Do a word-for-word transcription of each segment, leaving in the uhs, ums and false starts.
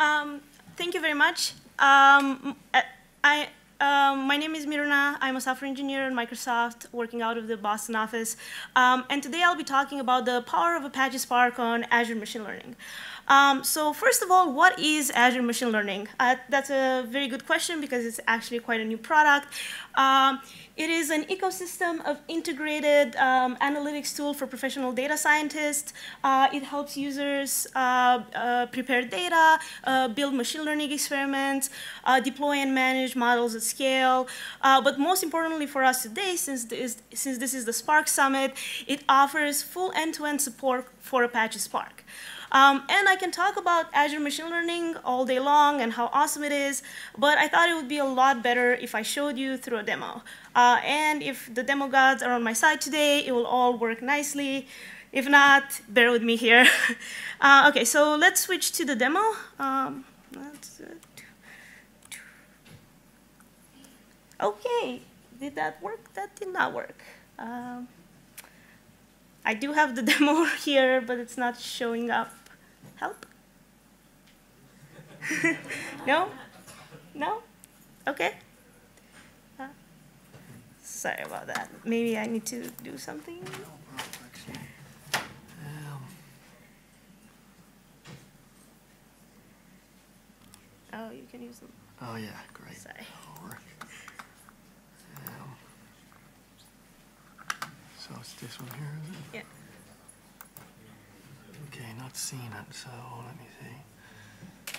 Um, thank you very much. Um, I, um, my name is Miruna. I'm a software engineer at Microsoft, working out of the Boston office. Um, and today I'll be talking about the power of Apache Spark on Azure Machine Learning. Um, so first of all, what is Azure Machine Learning? Uh, that's a very good question because it's actually quite a new product. Um, it is an ecosystem of integrated um, analytics tool for professional data scientists. Uh, it helps users uh, uh, prepare data, uh, build machine learning experiments, uh, deploy and manage models at scale. Uh, but most importantly for us today, since this, since this is the Spark Summit, it offers full end-to-end support for Apache Spark. Um, and I can talk about Azure Machine Learning all day long and how awesome it is, but I thought it would be a lot better if I showed you through a demo. Uh, and if the demo gods are on my side today, it will all work nicely. If not, bear with me here. uh, okay, so let's switch to the demo. Um, let's, uh, okay, did that work? That did not work. Um, I do have the demo here, but it's not showing up. Help? No? No? Okay. Uh, sorry about that. Maybe I need to do something. Oh, you can use them. Oh, yeah, great. Sorry. Um, so it's this one here, is it? Yeah. Okay, not seeing it, so let me see.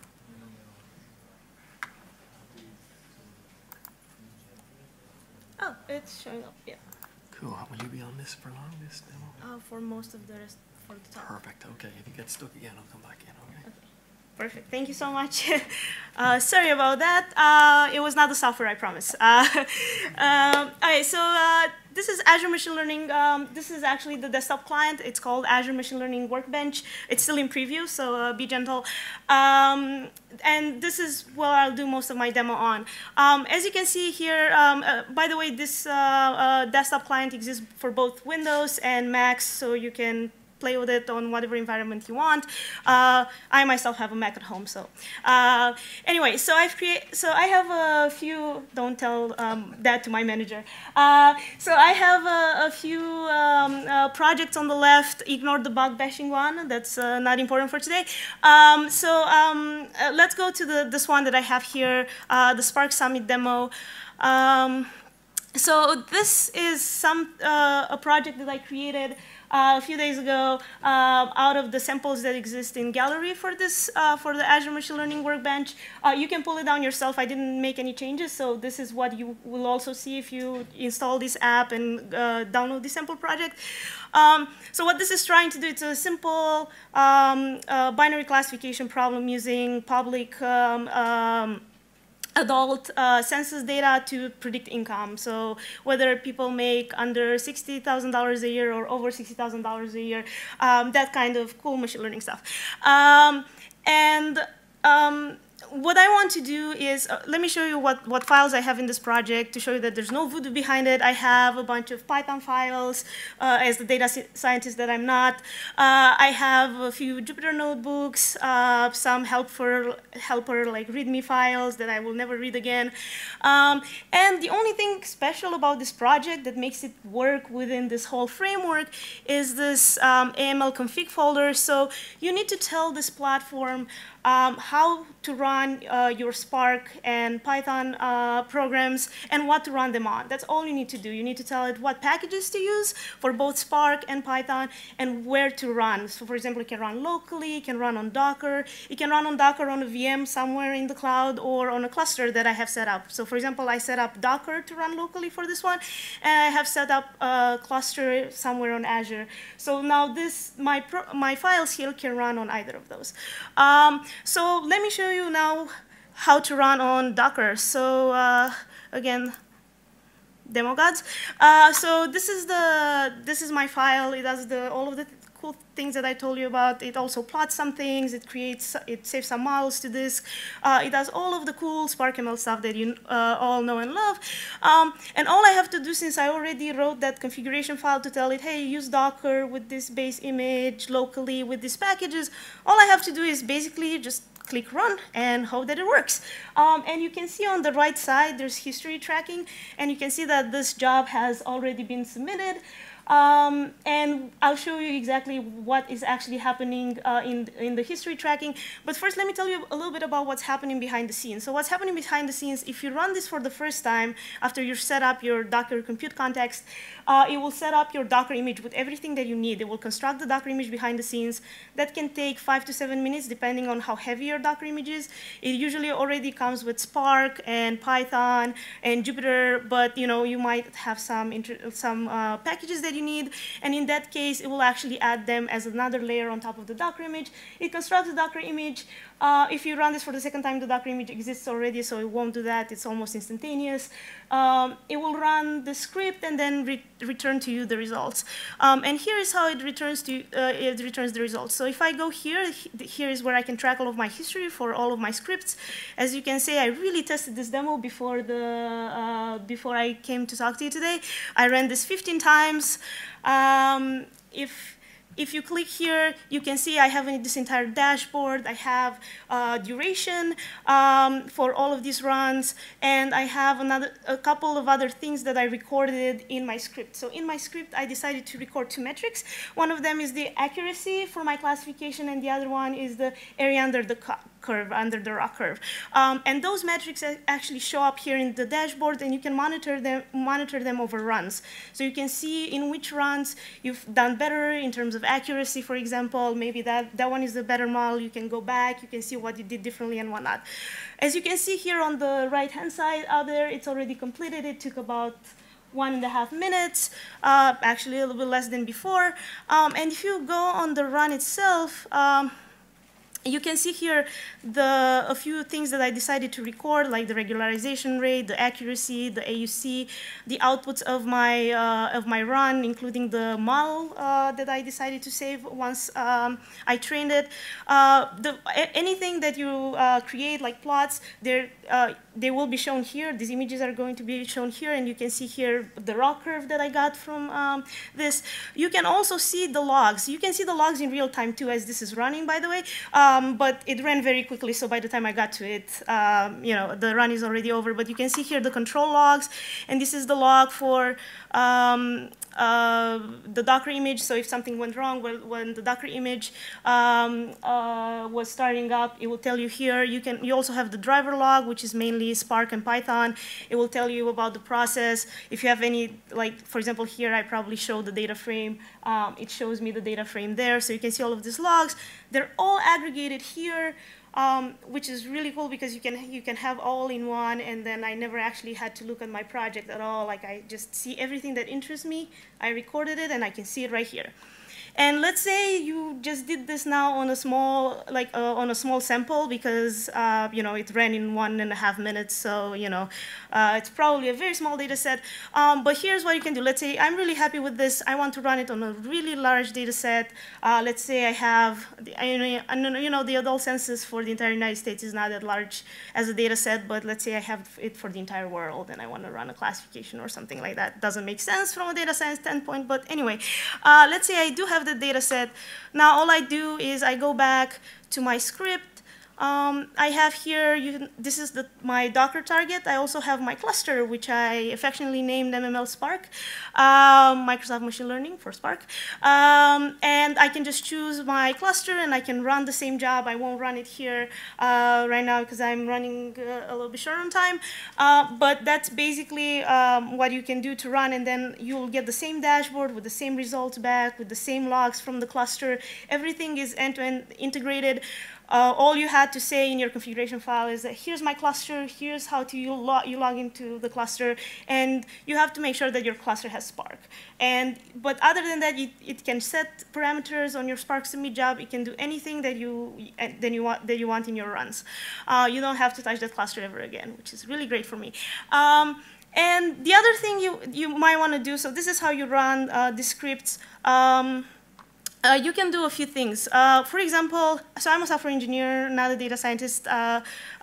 Oh, it's showing up, yeah. Cool. Will you be on this for long, this demo? Uh, for most of the rest, for the talk. Perfect. Okay, if you get stuck again, I'll come back in, okay? Okay. Perfect. Thank you so much. uh, sorry about that. Uh, it was not the software, I promise. Uh, um, okay, so uh, this is Azure Machine Learning. Um, this is actually the desktop client. It's called Azure Machine Learning Workbench. It's still in preview, so uh, be gentle. Um, and this is what I'll do most of my demo on. Um, as you can see here, um, uh, by the way, this uh, uh, desktop client exists for both Windows and Macs, so you can play with it on whatever environment you want. Uh, I myself have a Mac at home, so uh, anyway. So I've created. So I have a few. Don't tell um, that to my manager. Uh, so I have a, a few um, uh, projects on the left. Ignore the bug bashing one. That's uh, not important for today. Um, so um, uh, let's go to the this one that I have here, uh, the Spark Summit demo. Um, so this is some uh, a project that I created Uh, a few days ago uh, out of the samples that exist in Gallery for this, uh, for the Azure Machine Learning Workbench. Uh, you can pull it down yourself. I didn't make any changes, so this is what you will also see if you install this app and uh, download the sample project. Um, so what this is trying to do, it's a simple um, uh, binary classification problem using public um, um, adult uh, census data to predict income. So whether people make under sixty thousand dollars a year or over sixty thousand dollars a year, um, that kind of cool machine learning stuff. Um, and um, what I want to do is, uh, let me show you what, what files I have in this project to show you that there's no voodoo behind it. I have a bunch of Python files uh, as the data scientist that I'm not. Uh, I have a few Jupyter notebooks, uh, some helper, helper like README files that I will never read again. Um, and the only thing special about this project that makes it work within this whole framework is this um, A M L config folder. So you need to tell this platform Um, how to run uh, your Spark and Python uh, programs and what to run them on. That's all you need to do. You need to tell it what packages to use for both Spark and Python and where to run. So for example, it can run locally, it can run on Docker, it can run on Docker on a V M somewhere in the cloud or on a cluster that I have set up. So for example, I set up Docker to run locally for this one, and I have set up a cluster somewhere on Azure. So now this, my, pro my files here can run on either of those. Um, So let me show you now how to run on Docker. So uh, again, demo gods. Uh, so this is the this is my file. It has the all of the cool things that I told you about. It also plots some things. It creates, it saves some models to disk. Uh, it does all of the cool Spark M L stuff that you uh, all know and love. Um, and all I have to do, since I already wrote that configuration file to tell it, hey, use Docker with this base image locally with these packages, all I have to do is basically just click run and hope that it works. Um, and you can see on the right side, there's history tracking, and you can see that this job has already been submitted. Um, and I'll show you exactly what is actually happening uh, in, in the history tracking. But first, let me tell you a little bit about what's happening behind the scenes. So what's happening behind the scenes, if you run this for the first time, after you set up your Docker compute context, uh, it will set up your Docker image with everything that you need. It will construct the Docker image behind the scenes. That can take five to seven minutes, depending on how heavy your Docker image is. It usually already comes with Spark and Python and Jupyter, but you know, you might have some, some uh, packages that you need, and in that case, it will actually add them as another layer on top of the Docker image. It constructs the Docker image. Uh, if you run this for the second time, the Docker image exists already, so it won't do that. It's almost instantaneous. Um, it will run the script and then re return to you the results. Um, and here is how it returns to uh, it returns the results. So if I go here, here is where I can track all of my history for all of my scripts. As you can see, I really tested this demo before the uh, before I came to talk to you today. I ran this fifteen times. Um, if If you click here, you can see I have this entire dashboard. I have uh, duration um, for all of these runs, and I have another, a couple of other things that I recorded in my script. So in my script, I decided to record two metrics. One of them is the accuracy for my classification, and the other one is the area under the curve, under the rock curve. Um, and those metrics actually show up here in the dashboard, and you can monitor them, monitor them over runs. So you can see in which runs you've done better in terms of accuracy, for example. Maybe that, that one is the better model. You can go back. You can see what you did differently and whatnot. As you can see here on the right-hand side out there, it's already completed. It took about one and a half minutes, uh, actually a little bit less than before. Um, and if you go on the run itself, um, you can see here the, a few things that I decided to record, like the regularization rate, the accuracy, the A U C, the outputs of my, uh, of my run, including the model uh, that I decided to save once um, I trained it. Uh, the, anything that you uh, create, like plots, they're, uh, they will be shown here. These images are going to be shown here, and you can see here the raw curve that I got from um, this. You can also see the logs. You can see the logs in real time, too, as this is running, by the way. Um, Um, but it ran very quickly, so by the time I got to it, um, you know, the run is already over. But you can see here the control logs, and this is the log for um, uh, the Docker image. So if something went wrong when, when the Docker image um, uh, was starting up, it will tell you here. You can. You also have the driver log, which is mainly Spark and Python. It will tell you about the process. If you have any, like for example, here I probably show the data frame. Um, it shows me the data frame there, so you can see all of these logs. They're all aggregated here, um, which is really cool because you can you can have all in one, and then I never actually had to look at my project at all. Like I just see everything that interests me. I recorded it, and I can see it right here. And let's say you just did this now on a small, like uh, on a small sample because uh, you know it ran in one and a half minutes. So you know uh, it's probably a very small data set. Um, but here's what you can do. Let's say I'm really happy with this. I want to run it on a really large data set. Uh, let's say I have, I know, you know, the adult census for the entire United States is not that large as a data set, but let's say I have it for the entire world, and I want to run a classification or something like that. Doesn't make sense from a data science standpoint, but anyway, uh, let's say I do have the data set. Now all I do is I go back to my script. Um, I have here, you, this is the, my Docker target. I also have my cluster, which I affectionately named M M L Spark, um, Microsoft Machine Learning for Spark. Um, and I can just choose my cluster, and I can run the same job. I won't run it here uh, right now because I'm running uh, a little bit short on time. Uh, but that's basically um, what you can do to run, and then you'll get the same dashboard with the same results back, with the same logs from the cluster. Everything is end-to-end integrated. Uh, all you had to say in your configuration file is that here's my cluster, here's how to you log, you log into the cluster, and you have to make sure that your cluster has Spark. And, but other than that, it, it can set parameters on your Spark submit job. It can do anything that you, that you, want, that you want in your runs. Uh, you don't have to touch that cluster ever again, which is really great for me. Um, and the other thing you, you might want to do, so this is how you run uh, the scripts. Um, Uh, you can do a few things. Uh, for example, so I'm a software engineer, not a data scientist. Uh,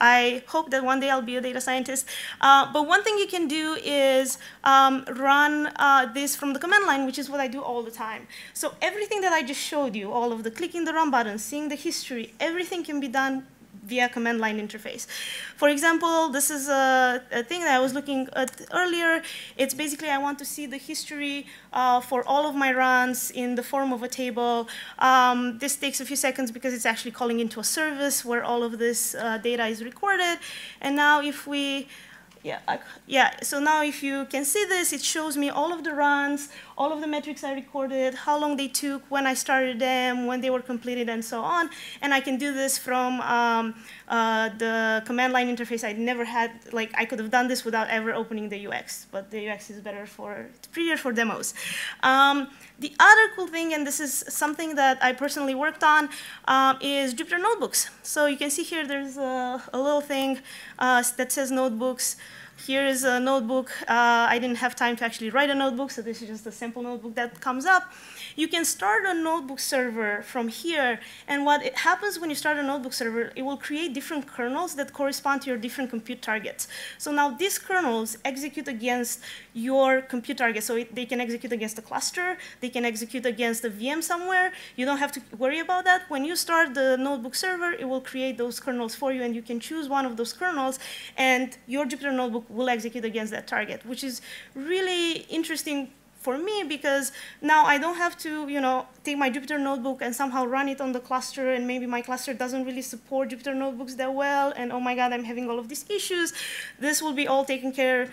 I hope that one day I'll be a data scientist. Uh, but one thing you can do is um, run uh, this from the command line, which is what I do all the time. So everything that I just showed you, all of the clicking the run button, seeing the history, everything can be done via command line interface. For example, this is a, a thing that I was looking at earlier. It's basically I want to see the history uh, for all of my runs in the form of a table. Um, this takes a few seconds because it's actually calling into a service where all of this uh, data is recorded. And now if we Yeah, I, yeah, so now if you can see this, it shows me all of the runs, all of the metrics I recorded, how long they took, when I started them, when they were completed, and so on. And I can do this from um, uh, the command line interface. I never had, like, I could have done this without ever opening the U X, but the U X is better for, it's prettier for demos. Um, the other cool thing, and this is something that I personally worked on, um, is Jupyter Notebooks. So you can see here there's a, a little thing uh, that says Notebooks. Here is a notebook. Uh, I didn't have time to actually write a notebook, so this is just a simple notebook that comes up. You can start a notebook server from here, and what it happens when you start a notebook server, it will create different kernels that correspond to your different compute targets. So now these kernels execute against your compute target. So it, they can execute against a cluster, they can execute against a V M somewhere. You don't have to worry about that. When you start the notebook server, it will create those kernels for you, and you can choose one of those kernels, and your Jupyter Notebook will execute against that target, which is really interesting for me because now I don't have to, you know, take my Jupyter Notebook and somehow run it on the cluster, and maybe my cluster doesn't really support Jupyter Notebooks that well, and oh my God, I'm having all of these issues. This will be all taken care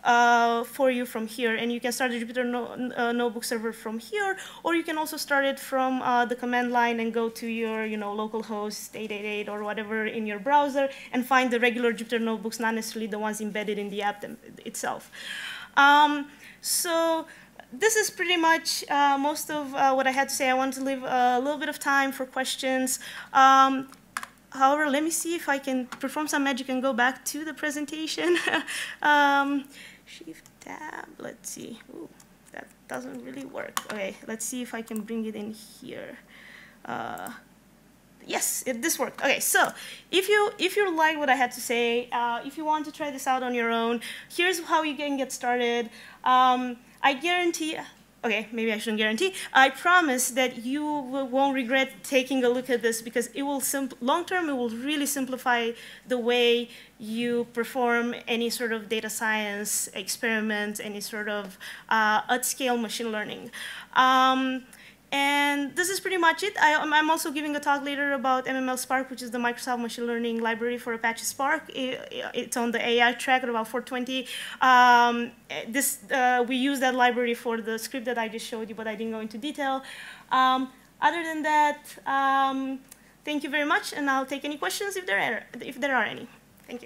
Uh, for you from here, and you can start a Jupyter no, uh, Notebook server from here, or you can also start it from uh, the command line and go to your, you know, local host eight eight eight or whatever in your browser and find the regular Jupyter Notebooks, not necessarily the ones embedded in the app them, itself. Um, so this is pretty much uh, most of uh, what I had to say. I want to leave a little bit of time for questions. Um, However, let me see if I can perform some magic and go back to the presentation. um, Shift tab, let's see. Ooh, that doesn't really work. Okay, let's see if I can bring it in here. Uh, yes, it, this worked. Okay, so if you if you like what I had to say, uh, if you want to try this out on your own, here's how you can get started. Um, I guarantee. Okay, maybe I shouldn't guarantee. I promise that you won't regret taking a look at this because it will, long term, it will really simplify the way you perform any sort of data science experiment, any sort of uh, at-scale machine learning. Um, And this is pretty much it. I, I'm also giving a talk later about M M L Spark, which is the Microsoft machine learning library for Apache Spark. It, it's on the A I track at about four twenty. Um, this, uh, we use that library for the script that I just showed you, but I didn't go into detail. Um, other than that, um, thank you very much, and I'll take any questions if there are, if there are any. Thank you.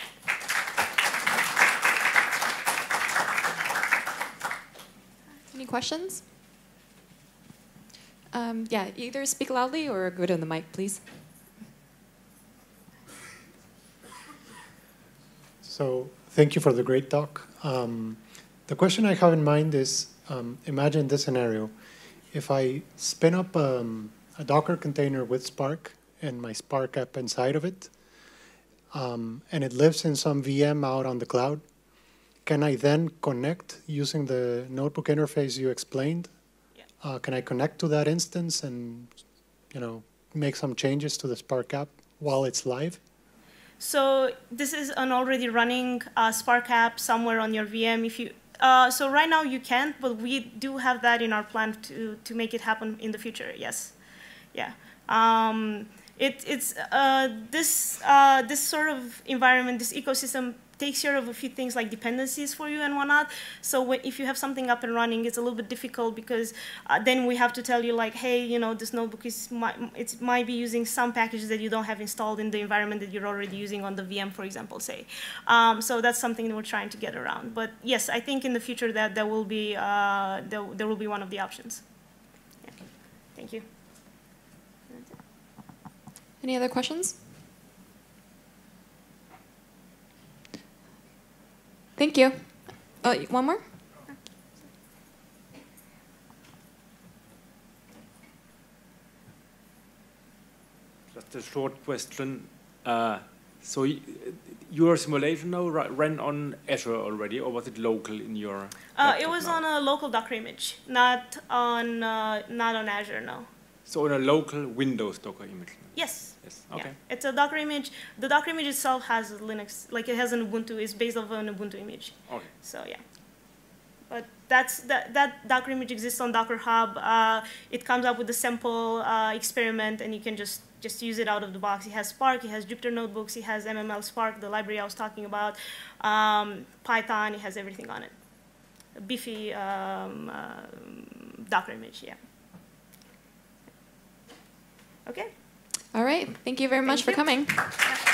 Any questions? Um, yeah, either speak loudly or go to the mic, please. So thank you for the great talk. Um, the question I have in mind is, um, imagine this scenario. If I spin up um, a Docker container with Spark and my Spark app inside of it, um, and it lives in some V M out on the cloud, can I then connect using the notebook interface you explained? Uh, can I connect to that instance and, you know, make some changes to the Spark app while it's live? So this is an already running uh, Spark app somewhere on your V M. If you, uh, so right now you can't, but we do have that in our plan to to make it happen in the future. Yes, yeah. Um, it, it's uh, this uh, this sort of environment, this ecosystem takes care of a few things like dependencies for you and whatnot. So when, if you have something up and running, it's a little bit difficult because uh, then we have to tell you like, hey, you know, this notebook is might, it might be using some packages that you don't have installed in the environment that you're already using on the V M, for example, say. Um, so that's something that we're trying to get around. But yes, I think in the future that there will be uh, there, there will be one of the options. Yeah. Thank you. Any other questions? Thank you. Oh, one more? the short question. Uh, so y your simulation now ran on Azure already, or was it local in your? Uh, it was now? on a local Docker image, not on uh, not on Azure, no. So on a local Windows Docker image. Yes. Yes. Okay. Yeah. It's a Docker image. The Docker image itself has Linux, like it has an Ubuntu. It's based off an Ubuntu image. Okay. So yeah. But that's that that Docker image exists on Docker Hub. Uh, it comes up with a sample uh, experiment, and you can just just use it out of the box. It has Spark. It has Jupyter notebooks. It has M M L Spark, the library I was talking about. Um, Python. It has everything on it. A beefy um, uh, Docker image. Yeah. Okay. All right. Thank you very much Thank for you. coming. Yeah.